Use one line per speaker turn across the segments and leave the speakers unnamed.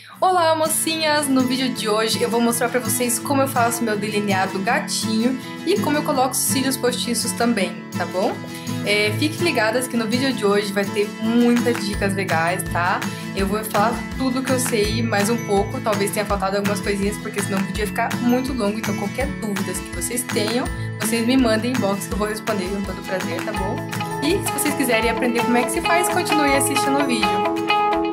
Olá, mocinhas! No vídeo de hoje eu vou mostrar pra vocês como eu faço meu delineado gatinho e como eu coloco os cílios postiços também, tá bom? Fiquem ligadas que no vídeo de hoje vai ter muitas dicas legais, tá? Eu vou falar tudo que eu sei, mais um pouco, talvez tenha faltado algumas coisinhas, porque senão o vídeo ia ficar muito longo, então qualquer dúvida que vocês tenham, vocês me mandem inbox que eu vou responder com todo prazer, tá bom? E se vocês quiserem aprender como é que se faz, continue assistindo o vídeo.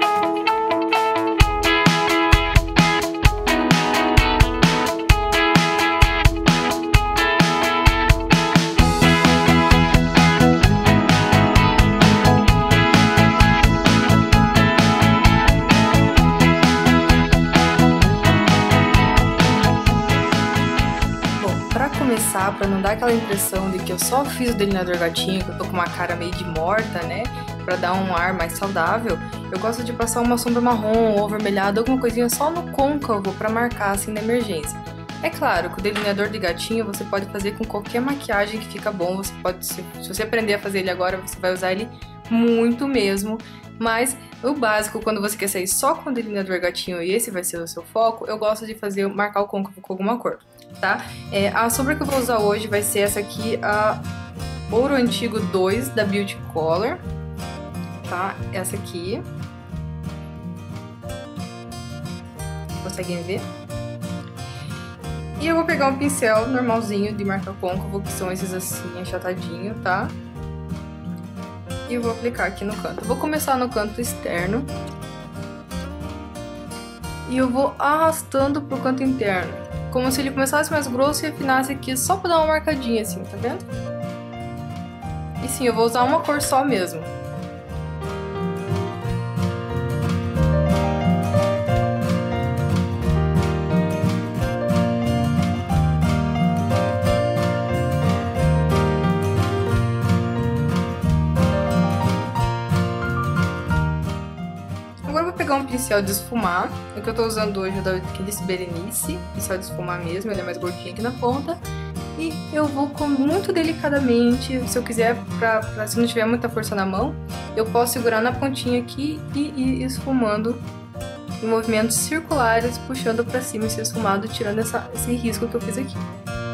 Pra não dar aquela impressão de que eu só fiz o delineador gatinho, que eu tô com uma cara meio de morta, né? Pra dar um ar mais saudável, eu gosto de passar uma sombra marrom ou avermelhada, alguma coisinha só no côncavo pra marcar assim na emergência. É claro que o delineador de gatinho você pode fazer com qualquer maquiagem que fica bom, você pode, se você aprender a fazer ele agora, você vai usar ele muito mesmo. Mas o básico, quando você quer sair só com o delineador gatinho e esse vai ser o seu foco, eu gosto de fazer, marcar o côncavo com alguma cor, tá? A sombra que eu vou usar hoje vai ser essa aqui, a Ouro Antigo 2 da Beauty Color, tá? Essa aqui. Conseguem ver? E eu vou pegar um pincel normalzinho de marcar côncavo, que são esses assim, achatadinho, tá? E vou aplicar aqui no canto. Vou começar no canto externo. E eu vou arrastando pro canto interno. Como se ele começasse mais grosso e afinasse aqui só pra dar uma marcadinha assim, tá vendo? E sim, eu vou usar uma cor só mesmo. Agora eu vou pegar um pincel de esfumar. O que eu tô usando hoje é daquele Berenice, pincel de esfumar mesmo, ele é mais gordinho aqui na ponta. E eu vou muito delicadamente, se eu quiser, se não tiver muita força na mão, eu posso segurar na pontinha aqui e ir esfumando em movimentos circulares, puxando pra cima esse esfumado, tirando esse risco que eu fiz aqui.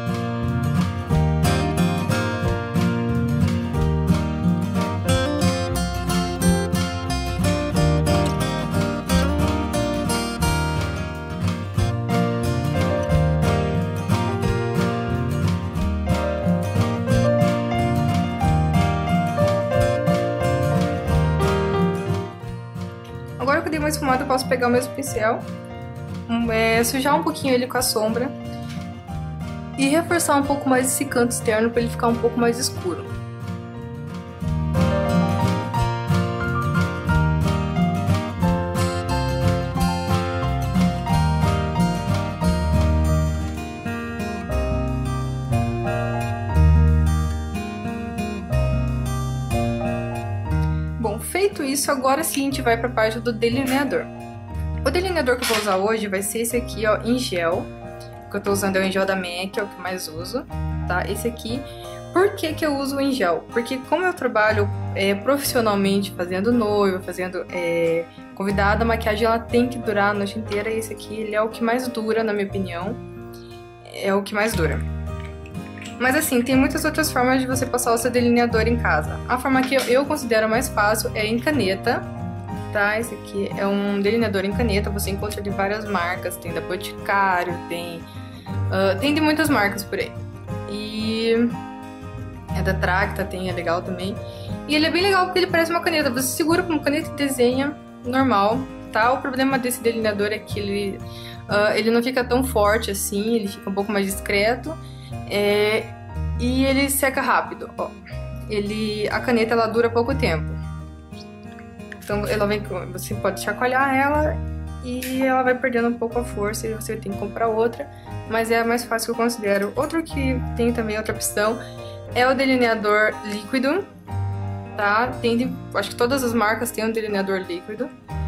Agora que eu dei uma esfumada, eu posso pegar o mesmo pincel, sujar um pouquinho ele com a sombra e reforçar um pouco mais esse canto externo para ele ficar um pouco mais escuro. Bom, feito isso, agora sim a gente vai para a parte do delineador. O delineador que eu vou usar hoje vai ser esse aqui, ó, em gel. O que eu tô usando é o em gel da MAC, é o que eu mais uso, tá? Esse aqui. Por que que eu uso o em gel? Porque como eu trabalho profissionalmente fazendo noiva, fazendo convidada, a maquiagem ela tem que durar a noite inteira e esse aqui ele é o que mais dura, na minha opinião. É o que mais dura. Mas assim, tem muitas outras formas de você passar o seu delineador em casa. A forma que eu considero mais fácil é em caneta, tá? Esse aqui é um delineador em caneta, você encontra de várias marcas, tem da Boticário, tem de muitas marcas por aí. E é da Tracta, é legal também. E ele é bem legal porque ele parece uma caneta, você segura com uma caneta e desenha normal, tá? O problema desse delineador é que ele não fica tão forte assim, ele fica um pouco mais discreto. E ele seca rápido, ó. A caneta ela dura pouco tempo. Então você pode chacoalhar ela e ela vai perdendo um pouco a força e você tem que comprar outra. Mas é a mais fácil que eu considero. Outro que tem também outra opção é o delineador líquido, tá? Acho que todas as marcas têm um delineador líquido.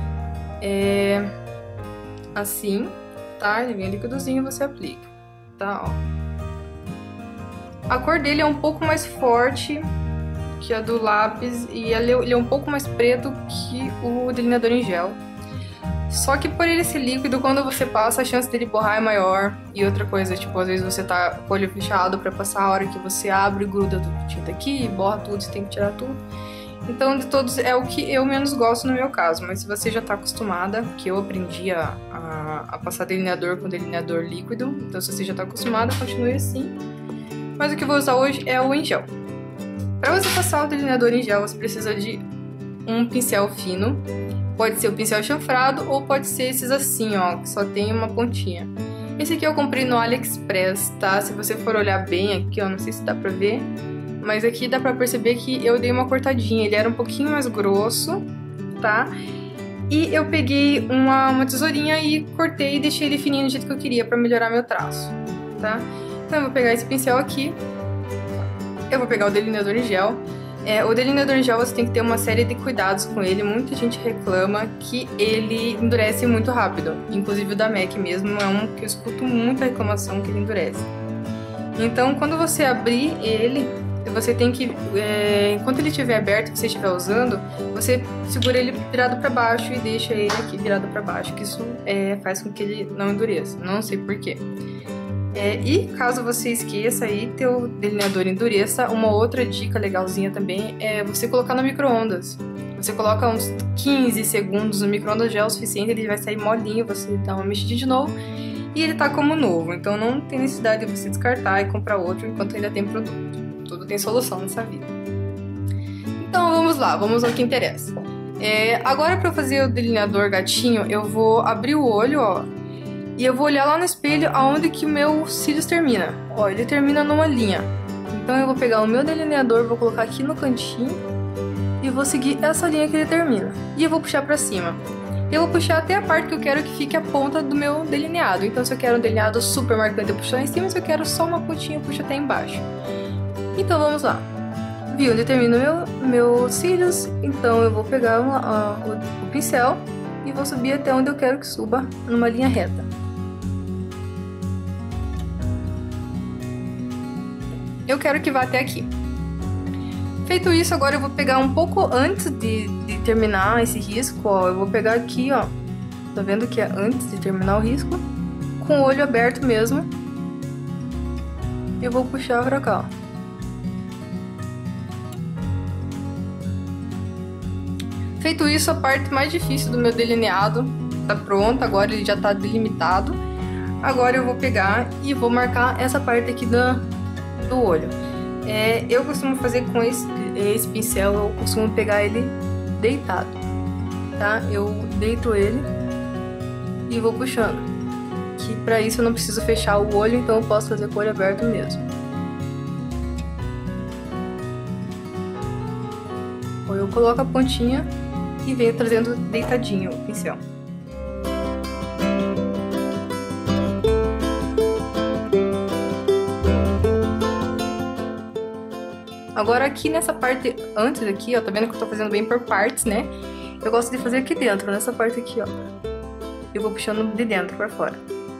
Assim, tá? Ele vem líquidozinho e você aplica, tá? Ó. A cor dele é um pouco mais forte que a do lápis e ele é um pouco mais preto que o delineador em gel. Só que por ele ser líquido, quando você passa, a chance dele borrar é maior. E outra coisa, tipo, às vezes você tá com o olho fechado pra passar, a hora que você abre, gruda tudo tinta aqui, borra tudo, você tem que tirar tudo. Então, de todos, é o que eu menos gosto no meu caso. Mas se você já tá acostumada, que eu aprendi a passar delineador com delineador líquido, então se você já tá acostumada, continue assim. Mas o que eu vou usar hoje é o em gel. Pra você passar o delineador em gel, você precisa de um pincel fino. Pode ser o pincel chanfrado ou pode ser esses assim, ó, que só tem uma pontinha. Esse aqui eu comprei no AliExpress, tá? Se você for olhar bem aqui, ó, não sei se dá pra ver, mas aqui dá pra perceber que eu dei uma cortadinha. Ele era um pouquinho mais grosso, tá? E eu peguei uma tesourinha e cortei e deixei ele fininho do jeito que eu queria pra melhorar meu traço, tá? Então eu vou pegar esse pincel aqui, eu vou pegar o delineador em gel. O delineador em gel você tem que ter uma série de cuidados com ele. Muita gente reclama que ele endurece muito rápido. Inclusive o da MAC mesmo é um que eu escuto muita reclamação que ele endurece. Então quando você abrir ele, você tem que, enquanto ele estiver aberto e você estiver usando, você segura ele virado para baixo e deixa ele aqui virado para baixo, que isso faz com que ele não endureça. Não sei porquê. E caso você esqueça aí, teu delineador endureça, uma outra dica legalzinha também é você colocar no micro-ondas. Você coloca uns 15 segundos no micro-ondas, já é o suficiente, ele vai sair molinho, você dá uma mexidinha de novo e ele tá como novo. Então não tem necessidade de você descartar e comprar outro enquanto ainda tem produto. Tudo tem solução nessa vida. Então vamos lá, vamos ao que interessa. Agora para eu fazer o delineador gatinho, eu vou abrir o olho, ó. E eu vou olhar lá no espelho aonde que o meu cílios termina. Ó, ele termina numa linha. Então eu vou pegar o meu delineador, vou colocar aqui no cantinho e vou seguir essa linha que ele termina. E eu vou puxar pra cima. Eu vou puxar até a parte que eu quero que fique a ponta do meu delineado. Então se eu quero um delineado super marcante, eu puxo lá em cima. Se eu quero só uma pontinha, eu puxo até embaixo. Então vamos lá. Viu onde termina o meu cílios? Então eu vou pegar o pincel e vou subir até onde eu quero que suba, numa linha reta. Eu quero que vá até aqui. Feito isso, agora eu vou pegar um pouco antes de terminar esse risco, ó. Eu vou pegar aqui, ó. Tá vendo que é antes de terminar o risco? Com o olho aberto mesmo. Eu vou puxar pra cá, ó. Feito isso, a parte mais difícil do meu delineado tá pronta. Agora ele já tá delimitado. Agora eu vou pegar e vou marcar essa parte aqui do olho. Eu costumo fazer com esse pincel, eu costumo pegar ele deitado, tá? Eu deito ele e vou puxando. Que pra isso eu não preciso fechar o olho, então eu posso fazer com o olho aberto mesmo. Ou eu coloco a pontinha e venho trazendo deitadinho o pincel. Agora aqui nessa parte, antes aqui, ó, tá vendo que eu tô fazendo bem por partes, né? Eu gosto de fazer aqui dentro, nessa parte aqui, ó. Eu vou puxando de dentro pra fora.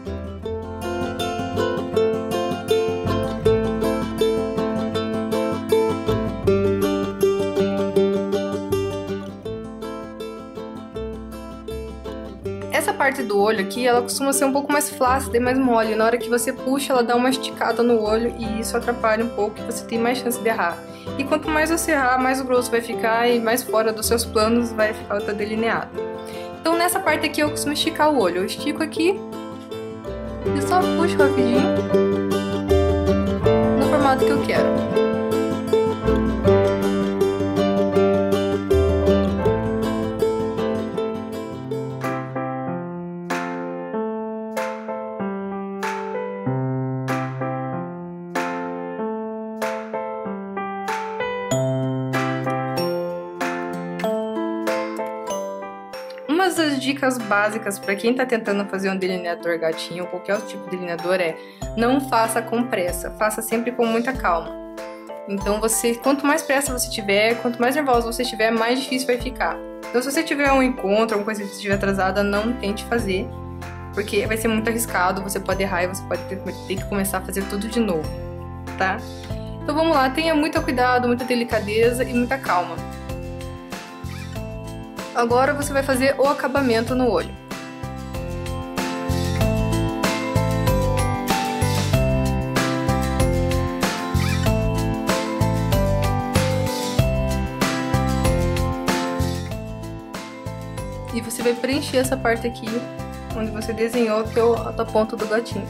Essa parte do olho aqui, ela costuma ser um pouco mais flácida e mais mole. Na hora que você puxa, ela dá uma esticada no olho e isso atrapalha um pouco e você tem mais chance de errar. E quanto mais você errar, mais grosso vai ficar e mais fora dos seus planos vai ficar o teu delineado. Então nessa parte aqui eu costumo esticar o olho. Eu estico aqui e só puxo rapidinho no formato que eu quero. Uma das dicas básicas para quem está tentando fazer um delineador gatinho ou qualquer outro tipo de delineador é: não faça com pressa, faça sempre com muita calma. Então quanto mais pressa você tiver, quanto mais nervoso você estiver, mais difícil vai ficar. Então se você tiver um encontro, alguma coisa que estiver atrasada, não tente fazer, porque vai ser muito arriscado, você pode errar e você pode ter que começar a fazer tudo de novo, tá? Então vamos lá, tenha muito cuidado, muita delicadeza e muita calma. Agora você vai fazer o acabamento no olho. vai preencher essa parte aqui, onde você desenhou a tua ponta do gatinho.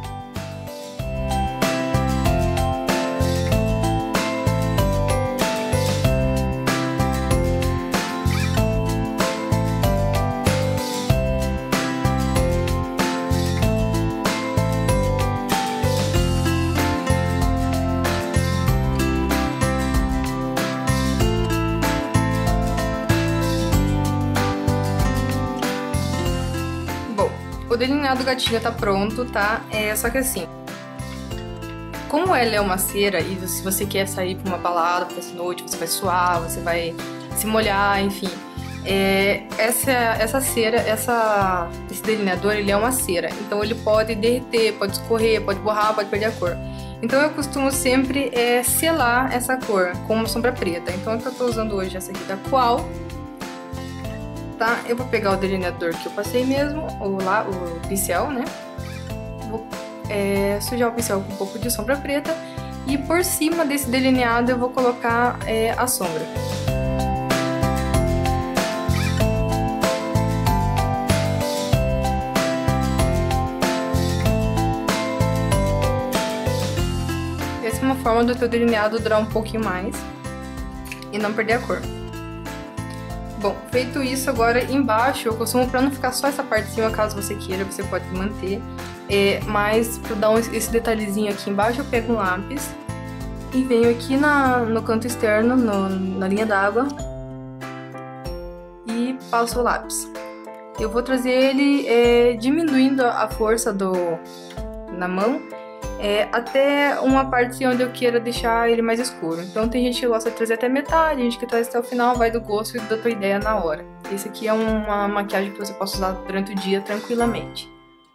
O delineado do gatinho tá pronto, tá? Só que assim, como ela é uma cera e se você quer sair pra uma balada, pra essa noite, você vai suar, você vai se molhar, enfim. Essa cera, esse delineador, ele é uma cera. Então ele pode derreter, pode escorrer, pode borrar, pode perder a cor. Então eu costumo sempre selar essa cor com uma sombra preta. Então eu tô usando hoje essa aqui da Qual. Tá? Eu vou pegar o delineador que eu passei mesmo, o pincel, né? Vou sujar o pincel com um pouco de sombra preta e por cima desse delineado eu vou colocar a sombra. Essa é uma forma do teu delineado durar um pouquinho mais e não perder a cor. Bom, feito isso, agora embaixo eu costumo, pra não ficar só essa parte de cima, caso você queira, você pode manter. Mas pra dar esse detalhezinho aqui embaixo, eu pego um lápis e venho aqui no canto externo, na linha d'água, e passo o lápis. Eu vou trazer ele diminuindo a força na mão, até uma parte onde eu queira deixar ele mais escuro. Então tem gente que gosta de trazer até metade, gente que traz até o final, vai do gosto e da tua ideia na hora. Esse aqui é uma maquiagem que você pode usar durante o dia tranquilamente.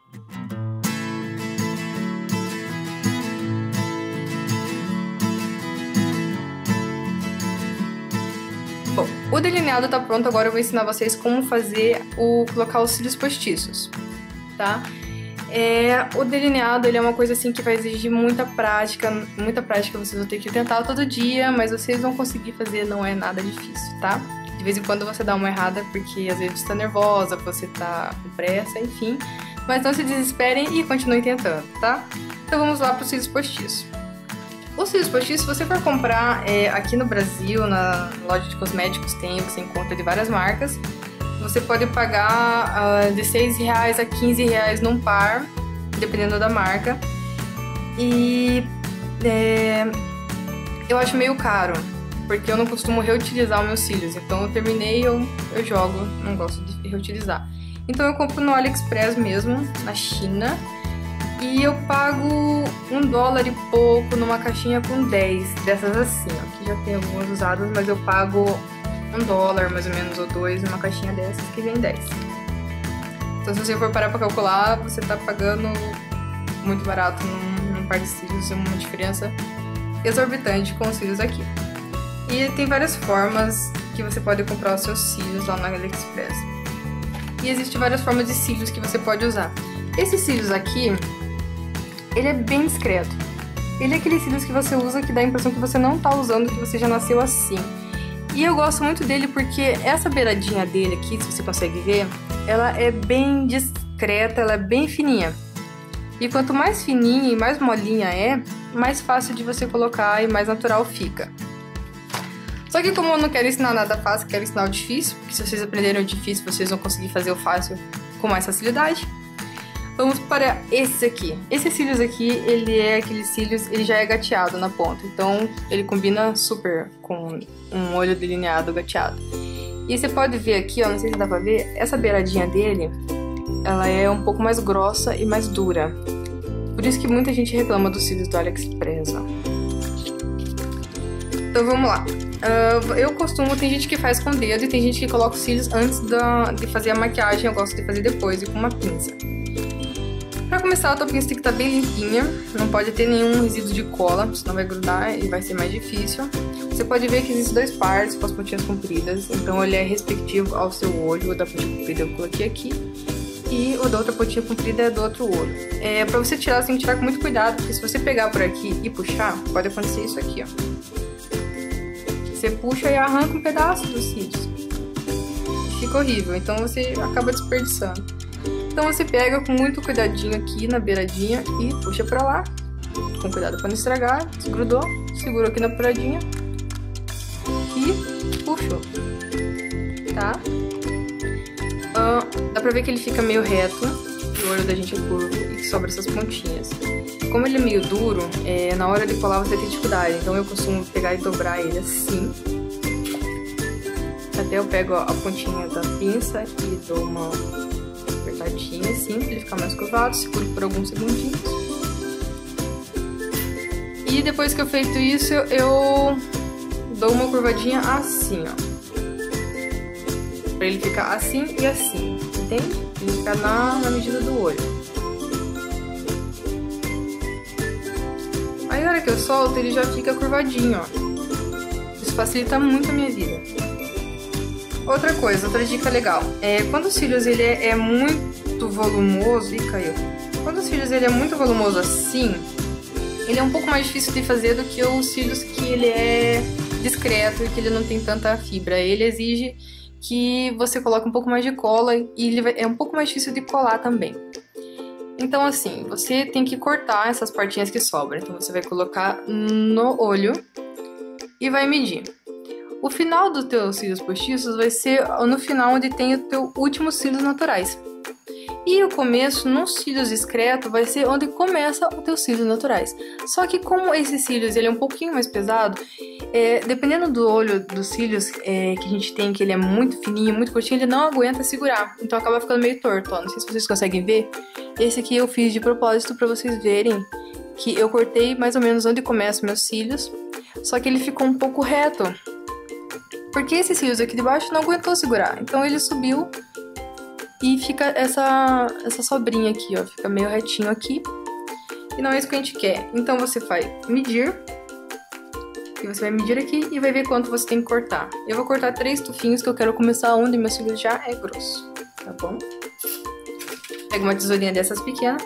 Bom, o delineado tá pronto, agora eu vou ensinar vocês como colocar os cílios postiços, tá? O delineado, ele é uma coisa assim que vai exigir muita prática vocês vão ter que tentar todo dia, mas vocês vão conseguir fazer, não é nada difícil, tá? De vez em quando você dá uma errada porque às vezes você tá nervosa, você tá com pressa, enfim, mas não se desesperem e continuem tentando, tá? Então vamos lá para os cílios postiços. Os cílios postiços, se você for comprar aqui no Brasil, na loja de cosméticos você encontra de várias marcas. Você pode pagar de R$6 a R$15 num par, dependendo da marca. E eu acho meio caro, porque eu não costumo reutilizar os meus cílios. Então eu terminei, eu jogo, não gosto de reutilizar. Então eu compro no AliExpress mesmo, na China. E eu pago $1 e pouco numa caixinha com 10 dessas assim, ó. Aqui já tem algumas usadas, mas eu pago $1 mais ou menos, ou 2 numa caixinha dessas que vem 10. Então se você for parar pra calcular, você tá pagando muito barato num par de cílios, uma diferença exorbitante com os cílios aqui. E tem várias formas que você pode comprar os seus cílios lá no AliExpress. E existem várias formas de cílios que você pode usar. Esses cílios aqui, ele é bem discreto. Ele é aqueles cílios que você usa que dá a impressão que você não tá usando, que você já nasceu assim. E eu gosto muito dele porque essa beiradinha dele aqui, se você consegue ver, ela é bem discreta, ela é bem fininha. E quanto mais fininha e mais molinha mais fácil de você colocar e mais natural fica. Só que como eu não quero ensinar nada fácil, quero ensinar o difícil, porque se vocês aprenderem o difícil, vocês vão conseguir fazer o fácil com mais facilidade. Vamos para esse aqui. Esses cílios aqui, ele é aqueles cílios, ele já é gateado na ponta. Então, ele combina super com um olho delineado gateado. E você pode ver aqui, ó, não sei se dá pra ver, essa beiradinha dele, ela é um pouco mais grossa e mais dura. Por isso que muita gente reclama dos cílios do AliExpress, ó. Então, vamos lá. Eu costumo, tem gente que faz com o dedo e tem gente que coloca os cílios antes de fazer a maquiagem. Eu gosto de fazer depois e com uma pinça. Pra começar, a tua pinça tem que estar bem limpinha, não pode ter nenhum resíduo de cola, senão vai grudar e vai ser mais difícil. Você pode ver que existem dois pares com as pontinhas compridas, então ele é respectivo ao seu olho. O da pontinha comprida eu coloquei aqui e o da outra pontinha comprida é do outro olho. Pra você tirar, você tem que tirar com muito cuidado, porque se você pegar por aqui e puxar, pode acontecer isso aqui, ó. Você puxa e arranca um pedaço dos cílios. fica horrível, então você acaba desperdiçando. Então você pega com muito cuidadinho aqui na beiradinha e puxa pra lá, com cuidado pra não estragar, desgrudou, segurou aqui na beiradinha e puxou, tá? Dá pra ver que ele fica meio reto, o olho da gente é curvo e sobra essas pontinhas. Como ele é meio duro, na hora de colar você vai ter dificuldade, então eu costumo pegar e dobrar ele assim. Até eu pego a pontinha da pinça e dou uma apertadinha assim, pra ele ficar mais curvado, seguro por alguns segundinhos. E depois que eu feito isso, eu dou uma curvadinha assim, ó. Pra ele ficar assim e assim, entende? Ele ficar na medida do olho. Aí na hora que eu solto, ele já fica curvadinho, ó. Isso facilita muito a minha vida. Outra coisa, outra dica legal. Quando os cílios ele é muito volumoso... Ih, caiu. Quando os cílios ele é muito volumoso assim, ele é um pouco mais difícil de fazer do que os cílios que ele é discreto e que ele não tem tanta fibra. Ele exige que você coloque um pouco mais de cola e ele é um pouco mais difícil de colar também. Então assim, você tem que cortar essas partinhas que sobram. Então você vai colocar no olho e vai medir. O final dos teus cílios postiços vai ser no final onde tem o teu último cílios naturais. E o começo, nos cílios discretos, vai ser onde começa os teus cílios naturais. Só que como esses cílios ele é um pouquinho mais pesado, dependendo do olho dos cílios que a gente tem, que ele é muito fininho, muito curtinho, ele não aguenta segurar. Então acaba ficando meio torto, ó. Não sei se vocês conseguem ver. Esse aqui eu fiz de propósito para vocês verem que eu cortei mais ou menos onde começam meus cílios. Só que ele ficou um pouco reto. Porque esse cílios aqui de baixo não aguentou segurar. Então ele subiu e fica essa sobrinha aqui, ó. Fica meio retinho aqui. E não é isso que a gente quer. Então você vai medir. E você vai medir aqui e vai ver quanto você tem que cortar. Eu vou cortar 3 tufinhos que eu quero começar onde meu cílios já é grosso. Tá bom? Pega uma tesourinha dessas pequenas.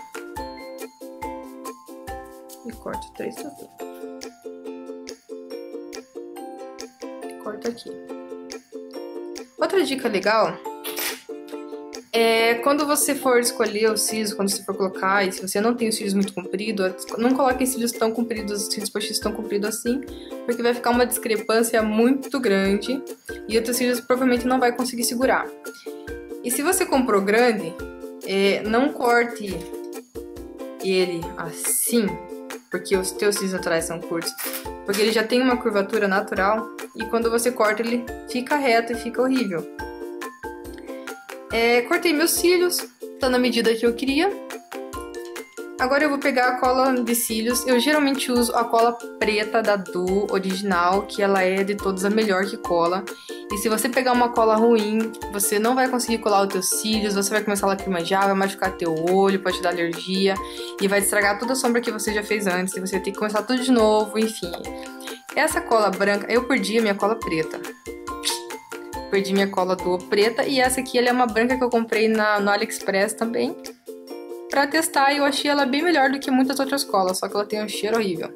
E corto 3 tufinhos. Corto aqui. Outra dica legal é quando você for escolher os cílios, quando você for colocar, e se você não tem os cílios muito compridos, não coloque cílios tão compridos, cílios postiços tão compridos assim, porque vai ficar uma discrepância muito grande e os teus cílios provavelmente não vai conseguir segurar. E se você comprou grande, não corte ele assim, porque os teus cílios naturais são curtos, porque ele já tem uma curvatura natural e quando você corta ele fica reto e fica horrível. Cortei meus cílios, tá na medida que eu queria. Agora eu vou pegar a cola de cílios. Eu geralmente uso a cola preta da Du original, que ela é de todas a melhor que cola. E se você pegar uma cola ruim, você não vai conseguir colar os teus cílios, você vai começar a lacrimejar, vai machucar teu olho, pode te dar alergia e vai estragar toda a sombra que você já fez antes. E você vai ter que começar tudo de novo, enfim. Essa cola branca, eu perdi a minha cola preta. Perdi minha cola do preta e essa aqui ela é uma branca que eu comprei no AliExpress também pra testar e eu achei ela bem melhor do que muitas outras colas, só que ela tem um cheiro horrível.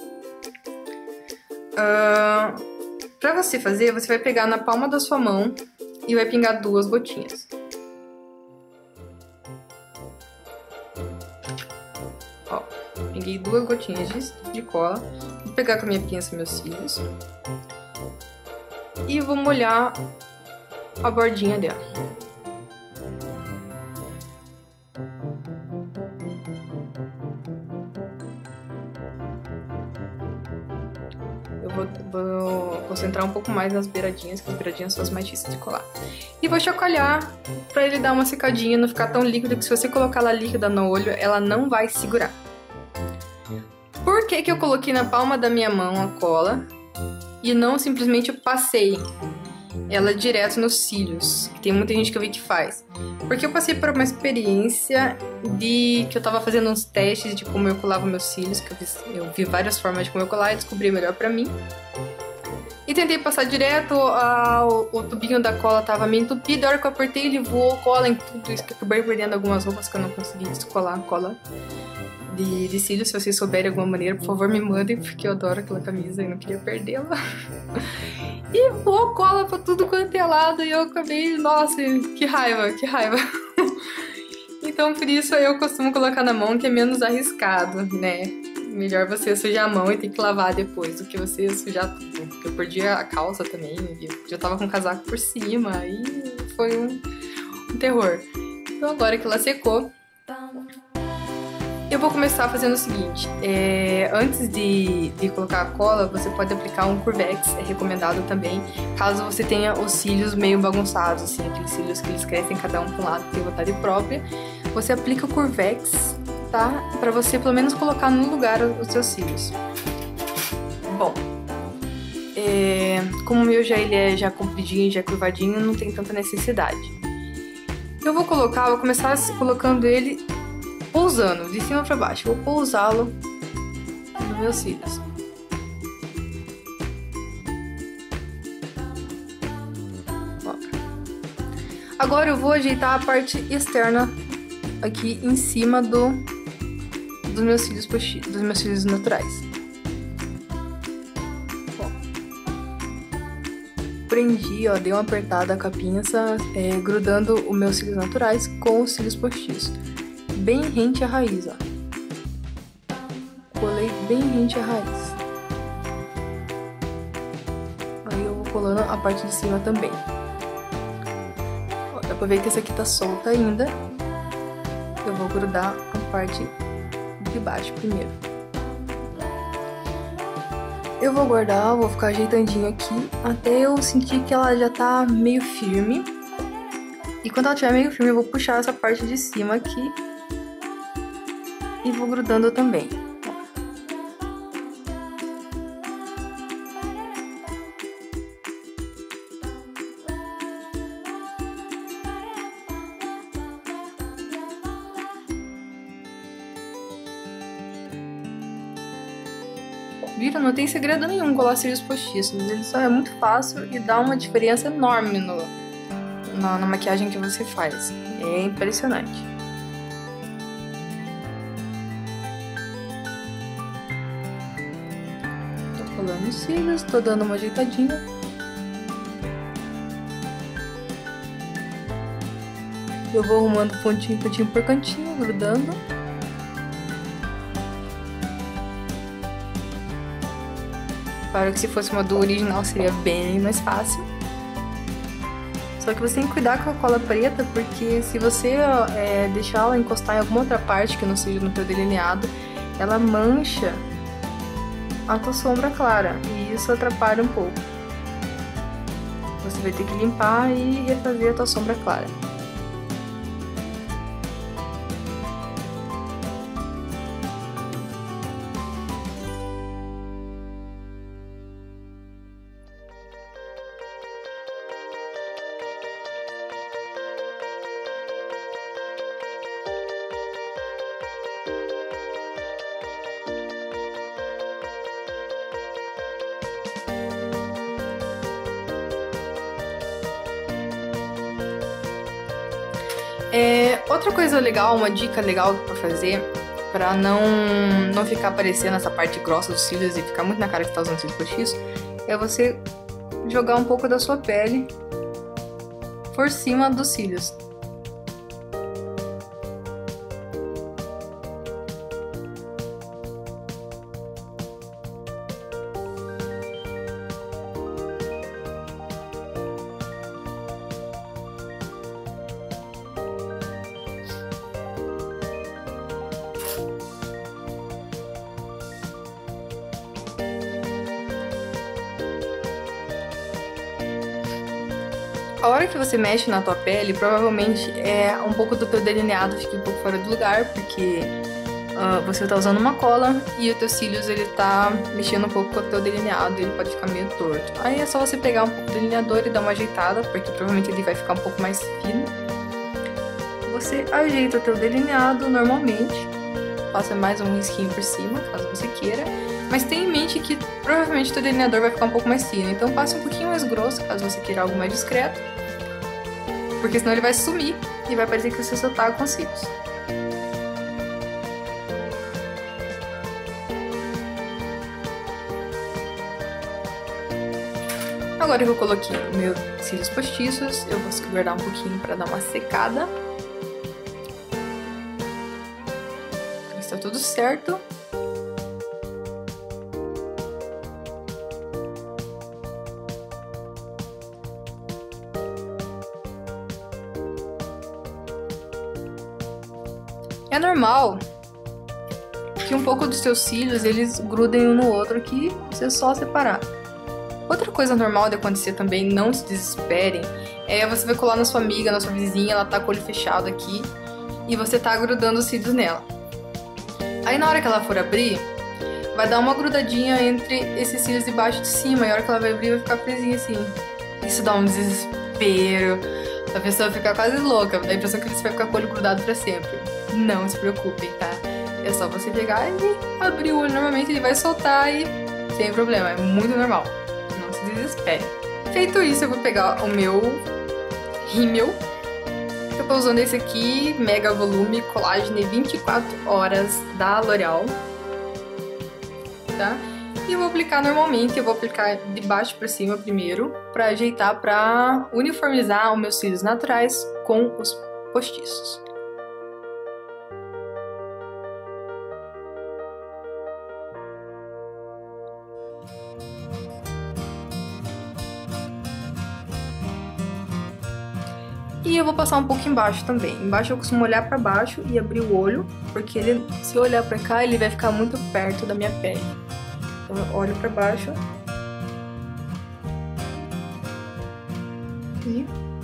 Pra você fazer, você vai pegar na palma da sua mão e vai pingar 2 gotinhas. Ó, pinguei 2 gotinhas de cola. Vou pegar com a minha pinça meus cílios e vou molhar a bordinha dela. Eu vou concentrar um pouco mais nas beiradinhas, que as beiradinhas são as mais difíceis de colar. E vou chacoalhar pra ele dar uma secadinha, não ficar tão líquido, que se você colocar ela líquida no olho, ela não vai segurar. Por que que eu coloquei na palma da minha mão a cola e não simplesmente passei ela direto nos cílios? Tem muita gente que eu vi que faz. Porque eu passei por uma experiência que eu tava fazendo uns testes de como eu colava meus cílios, que eu vi várias formas de como eu colar e descobri melhor pra mim. E tentei passar direto, o tubinho da cola tava meio entupido, a hora que eu apertei ele voou cola em tudo, isso que eu acabei perdendo algumas roupas que eu não consegui descolar a cola de cílios. Se vocês souberem alguma maneira, por favor me mandem, porque eu adoro aquela camisa e não queria perdê-la. E voou cola pra tudo quanto é lado e eu acabei, nossa, que raiva, que raiva. Então por isso eu costumo colocar na mão, que é menos arriscado, né? Melhor você sujar a mão e ter que lavar depois do que você sujar tudo. Porque eu perdi a calça também, eu já tava com o casaco por cima, aí foi um terror. Então agora que ela secou, eu vou começar fazendo o seguinte, antes de colocar a cola, você pode aplicar um Curvex, é recomendado também, caso você tenha os cílios meio bagunçados, assim, aqueles cílios que eles crescem cada um para um lado, tem vontade própria, você aplica o Curvex, tá? Pra você pelo menos colocar no lugar os seus cílios. Bom, como o meu ele é já compridinho, já curvadinho, não tem tanta necessidade. Eu vou começar colocando ele pousando, de cima pra baixo. Vou pousá-lo nos meus cílios. Agora eu vou ajeitar a parte externa aqui em cima dos meus cílios postiços, dos meus cílios naturais. Bom, prendi, ó, dei uma apertada com a pinça, grudando os meus cílios naturais com os cílios postiços. Bem rente à raiz, ó. Colei bem rente à raiz. Aí eu vou colando a parte de cima também. Ó, dá pra ver que essa aqui tá solta ainda. Eu vou grudar a parte de baixo primeiro. Eu vou guardar, vou ficar ajeitandinho aqui até eu sentir que ela já tá meio firme. E quando ela estiver meio firme, eu vou puxar essa parte de cima aqui e vou grudando também. Viram? Não tem segredo nenhum colar cílios postiços. Ele só é muito fácil e dá uma diferença enorme na maquiagem que você faz. É impressionante. Colando os cílios, tô dando uma ajeitadinha. Eu vou arrumando pontinho por cantinho, grudando. Claro que se fosse uma do original seria bem mais fácil. Só que você tem que cuidar com a cola preta, porque se você deixar ela encostar em alguma outra parte que não seja no teu delineado, ela mancha a tua sombra clara, e isso atrapalha um pouco. Você vai ter que limpar e refazer a tua sombra clara. Outra coisa legal, uma dica legal pra fazer, pra não ficar aparecendo essa parte grossa dos cílios e ficar muito na cara que tá usando cílios postiços, é você jogar um pouco da sua pele por cima dos cílios. A hora que você mexe na tua pele, provavelmente um pouco do teu delineado fica um pouco fora do lugar, porque você tá usando uma cola e o teu cílios ele tá mexendo um pouco com o teu delineado e ele pode ficar meio torto. Aí é só você pegar um pouco do delineador e dar uma ajeitada, porque provavelmente ele vai ficar um pouco mais fino. Você ajeita o teu delineado normalmente, passa mais um risquinho por cima, caso você queira. Mas tenha em mente que provavelmente o teu delineador vai ficar um pouco mais fino, então passe um pouquinho mais grosso, caso você queira algo mais discreto. Porque senão ele vai sumir e vai parecer que você só tá com cílios. Agora que eu coloquei meus cílios postiços, eu vou guardar um pouquinho pra dar uma secada. Está tudo certo. É normal que um pouco dos seus cílios eles grudem um no outro, que você só separar. Outra coisa normal de acontecer também, não se desesperem, é você vai colar na sua amiga, na sua vizinha, ela tá com o olho fechado aqui e você tá grudando os cílios nela. Aí na hora que ela for abrir, vai dar uma grudadinha entre esses cílios de baixo e de cima, e a hora que ela vai abrir vai ficar presinha assim. Isso dá um desespero, a pessoa fica quase louca, dá a impressão que você vai ficar com o olho grudado pra sempre. Não se preocupem, tá? É só você pegar e abrir o olho normalmente, ele vai soltar e sem problema, é muito normal. Não se desespere. Feito isso, eu vou pegar o meu rímel. Eu tô usando esse aqui, Mega Volume Colágeno 24 Horas da L'Oréal, tá? E eu vou aplicar normalmente, eu vou aplicar de baixo pra cima primeiro, pra ajeitar, pra uniformizar os meus cílios naturais com os postiços. E eu vou passar um pouco embaixo também. Embaixo eu costumo olhar pra baixo e abrir o olho, porque ele, se eu olhar pra cá, ele vai ficar muito perto da minha pele. Então eu olho pra baixo. E...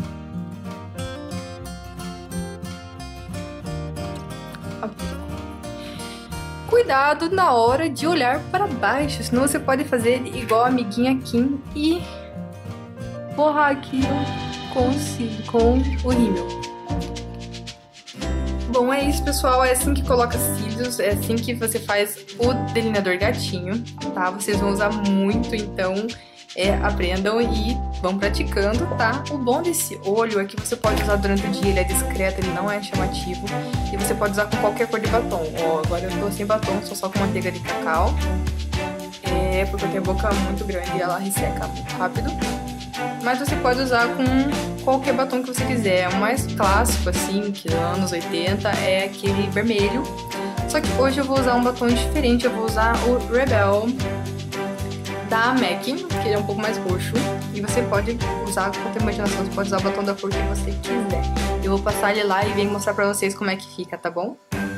cuidado na hora de olhar para baixo, senão você pode fazer igual a amiguinha Kim e borrar aquilo com o rímel. Bom, é isso, pessoal. É assim que coloca cílios, é assim que você faz o delineador gatinho, tá? Vocês vão usar muito, então aprendam e vão praticando, tá? O bom desse olho é que você pode usar durante o dia, ele é discreto, ele não é chamativo, e você pode usar com qualquer cor de batom. Ó, agora eu tô sem batom, tô só com manteiga de cacau, porque eu tenho a boca muito grande e ela resseca muito rápido. Mas você pode usar com qualquer batom que você quiser. O mais clássico, assim, que nos anos 80, é aquele vermelho. Só que hoje eu vou usar um batom diferente, eu vou usar o Rebel da MAC, que ele é um pouco mais roxo. E você pode usar com a tua imaginação, você pode usar o batom da cor que você quiser. Eu vou passar ele lá e venho mostrar pra vocês como é que fica, tá bom?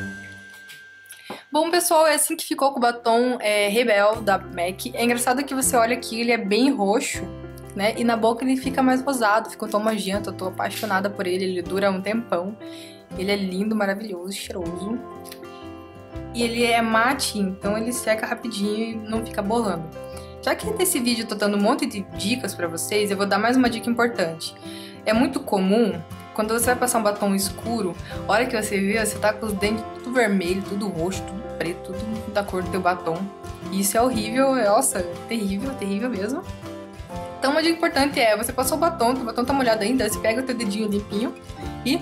Bom, pessoal, é assim que ficou com o batom Rebel da MAC. É engraçado que você olha aqui, ele é bem roxo, né? E na boca ele fica mais rosado, fica um tom magenta, eu tô apaixonada por ele, ele dura um tempão. Ele é lindo, maravilhoso, cheiroso. E ele é mate, então ele seca rapidinho e não fica borrando. Já que nesse vídeo eu tô dando um monte de dicas pra vocês, eu vou dar mais uma dica importante. É muito comum, quando você vai passar um batom escuro, a hora que você vê, você tá com os dentes tudo vermelho, tudo roxo, tudo preto, tudo da cor do teu batom. E isso é horrível, nossa, terrível, terrível mesmo. Então uma dica importante é, você passou o batom tá molhado ainda, você pega o teu dedinho limpinho e...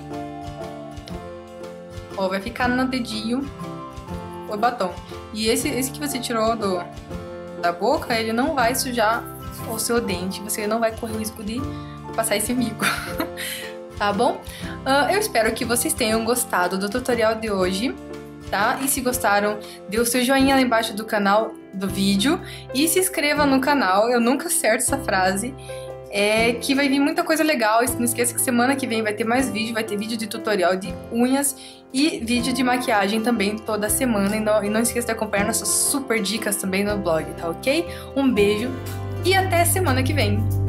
ó, vai ficar no dedinho o batom. E esse que você tirou da boca, ele não vai sujar o seu dente, você não vai correr o risco de passar esse mico. Tá bom? Eu espero que vocês tenham gostado do tutorial de hoje, tá? E se gostaram, dê o seu joinha lá embaixo do canal, do vídeo, e se inscreva no canal. Eu nunca acerto essa frase, que vai vir muita coisa legal. E não esqueça que semana que vem vai ter mais vídeo, vai ter vídeo de tutorial de unhas e vídeo de maquiagem também toda semana. E não esqueça de acompanhar nossas super dicas também no blog, tá ok? Um beijo e até semana que vem!